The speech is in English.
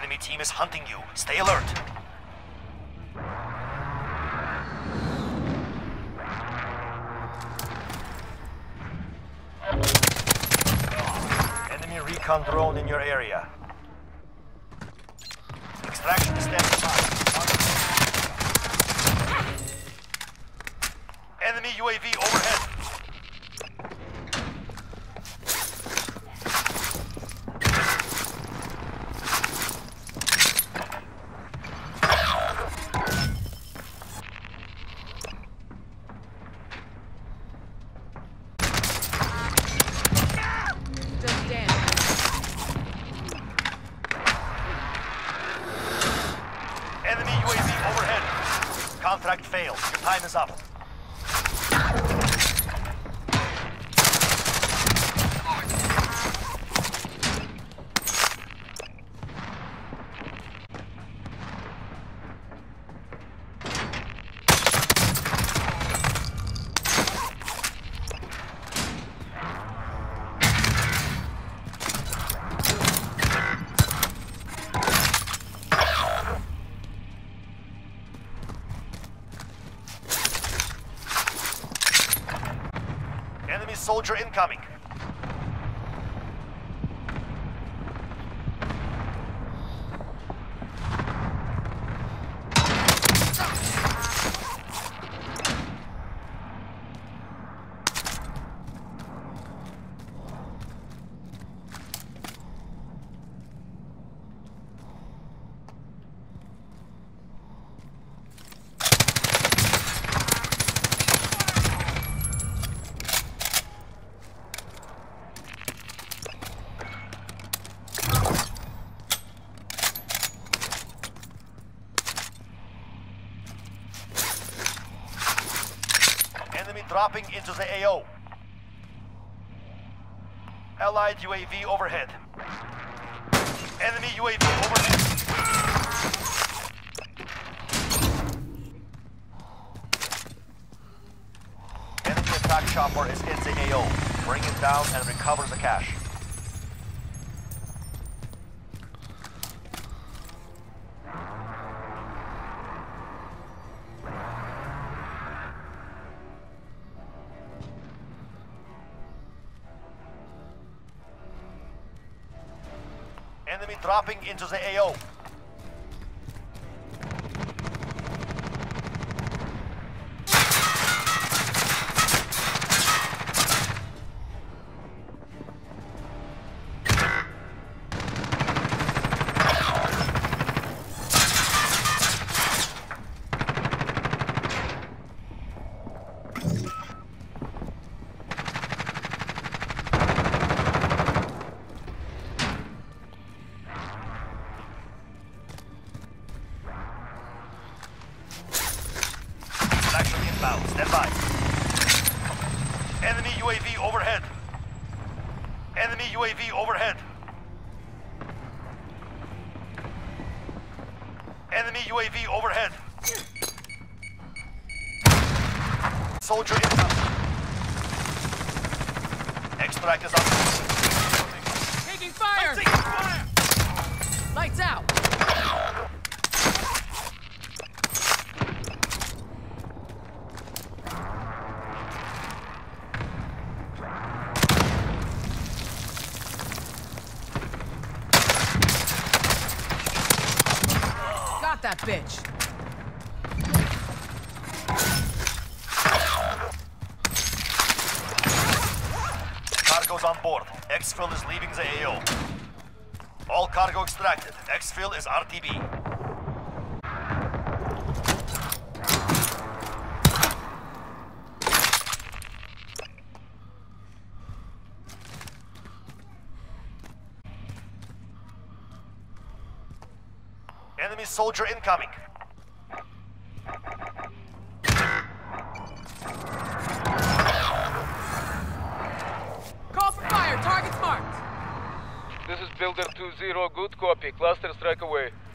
enemy team is hunting you. Stay alert. Enemy recon drone in your area. Extraction is standing by. Enemy UAV overhead. Enemy UAV overhead. Contract failed. Your time is up. Enemy soldier incoming. Enemy dropping into the AO. Allied UAV overhead. Enemy UAV overhead. Enemy attack chopper is in the AO. Bring it down and recover the cash. Enemy dropping into the AO. Inbound, stand by. Enemy UAV overhead. Enemy UAV overhead. Enemy UAV overhead. Soldier incoming. Extract is up. Taking fire! Lights out! Got that bitch! Cargo's on board. Exfil is leaving the AO. All cargo extracted. Exfil is RTB. Enemy soldier incoming. Call for fire! Target's marked! This is Builder 2-0, good copy. Cluster strike away.